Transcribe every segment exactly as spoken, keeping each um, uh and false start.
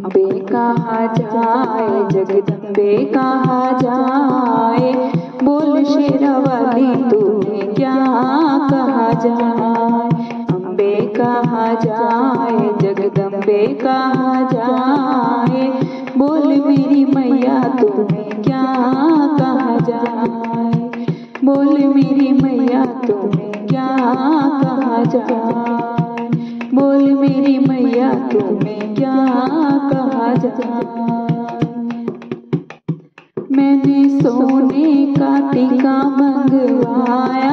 अम्बे कहा जाए, जगदम्बे कहा जाए, बोल शेरावाली तुम्हें क्या कहा जाए। अम्बे कहा जाए, जगदम्बे कहा जाए, बोल मेरी मैया तुम्हें क्या कहा जाए। बोल मेरी मैया तुम्हें क्या कहा जाए। बोल मेरी मैया तुम्हें क्या कहा जाए। मैंने सोने का टीका मंगवाया,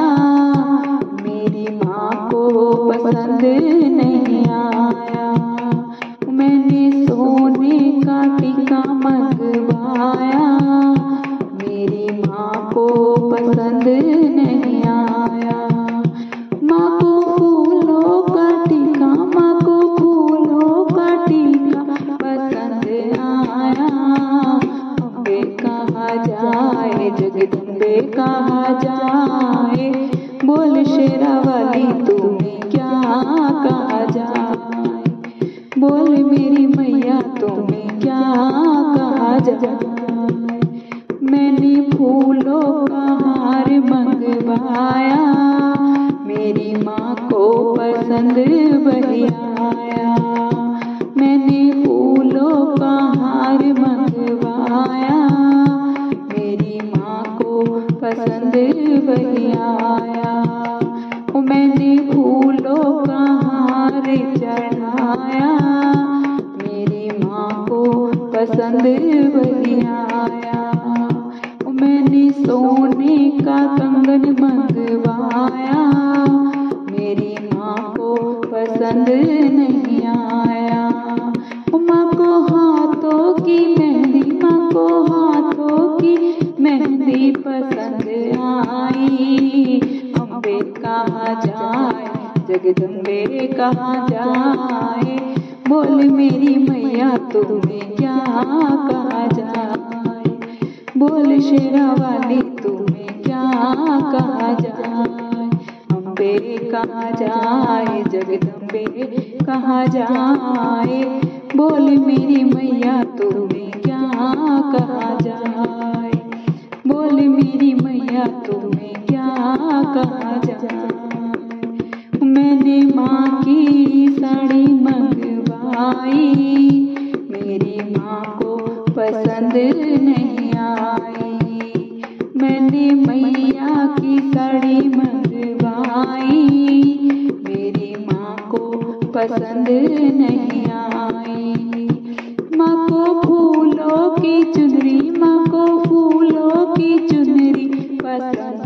मेरी माँ को पसंद नहीं आया। मैंने सोने का टीका मंगवाया, मेरी माँ को पसंद नहीं आया। माँ को फूलों का टीका, माँ को फूलों का टीका पसंद आया। अम्बे कहा जाए, जगदम्बे कहा जाए, बोल शेरावाली तुम्हें क्या कहा जाए। बोल मेरी मैया तुम्हें क्या कहा जाए। मैंने फूलों का हार मंगवाया, मेरी माँ को पसंद वही आया। मैंने फूलों का हार मंगवाया, मेरी माँ को पसंद वही आया। मैंने फूलों का हार चढ़ाया, मेरी माँ को पसंद वही आया। मैंने सोने का कंगन मंगवाया, मेरी माँ को पसंद नहीं आया। माँ को हाथों की मेहंदी, माँ को हाथों की मेहंदी पसंद आई। अम्बे कहा जाए, जगदम्बे कहा जाए, बोल मेरी मैया तुम्हें क्या कहा जाए। बोल शेरावाली तुम्हें क्या कहा जाए। अम्बे कहा जाए, जगदम्बे कहा जाए, बोल मेरी मैया तुम्हें क्या कहा जाए। बोल मेरी मैया तुम्हें क्या कहा जाए। मैंने माँ की साड़ी मंगवाई, मेरी माँ को पसंद नहीं आई। मैंने मैया की साड़ी मंगवाई, मेरी माँ को पसंद नहीं आई। माँ को फूलों की चुनरी, माँ को फूलों की चुनरी पसंद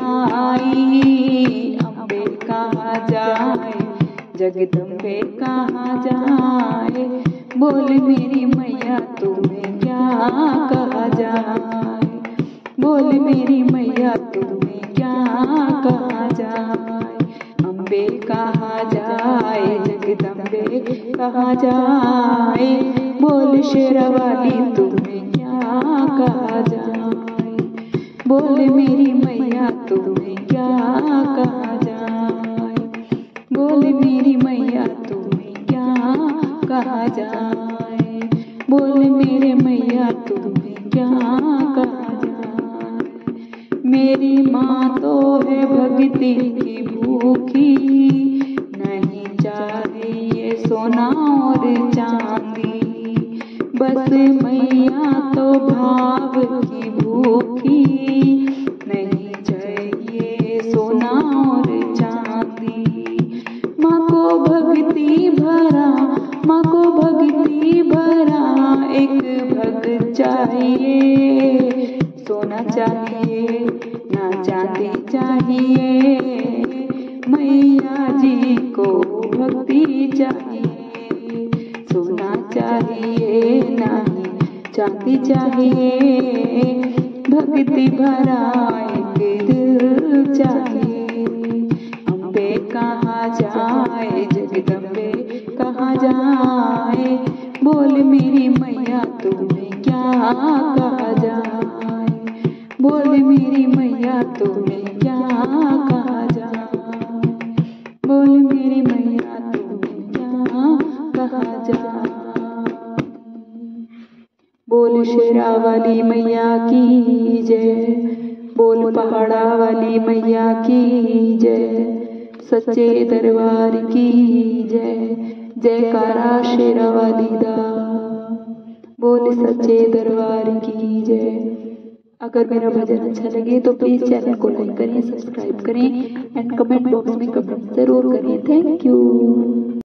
आई। अम्बे कहा जाए, जगदम्बे कहा जाए, बोल मेरी मैया तुम्हें क्या कहा जाए। बोल मेरी मैया तुम्हें क्या कहा जाए। अम्बे कहा जाए, जगदम्बे कहा जाए, बोल शेरावाली तुम्हें क्या कहा जाए। बोल मेरी मैया तुम्हें क्या कहा जाए। बोल मेरी मैया तुम्हें क्या कहा जाए। बोल मेरे मैया तुम्हें क्या कहा जाए। मेरी माँ तो है भक्ति की भूखी, नहीं चाहिए सोना और चांदी। बस मैया तो भाव की भूखी, नहीं चाहिए सोना और चांदी। माँ को भक्ति भरा, माँ को भक्ति भरा एक भक्त चाहिए। सोना चाहिए ना चांदी चाहिए, मैया जी को भक्ति चाहिए। सोना चाहिए नहीं चांदी चाहिए, भक्ति भरा एक दिल चाहिए। अम्बे कहा जाए, जगदम्बे कहा जाए, बोल मेरी मैया तुम्हें क्या कहा जाए। बोल मेरी मैया तुम्हें क्या कहा जाए। बोल मेरी मैया तुम्हें क्या कहा जाए। शेरा वाली मैया की जय, बोल पहाड़ा वाली मैया की जय, सच्चे दरबार की जय, जयकारा शेरा वाली दा, बोल सच्चे दरबार की जय। अगर मेरा भजन अच्छा लगे तो प्लीज़ चैनल को लाइक करें, सब्सक्राइब करें एंड कमेंट बॉक्स में कमेंट जरूर करें। Thank you.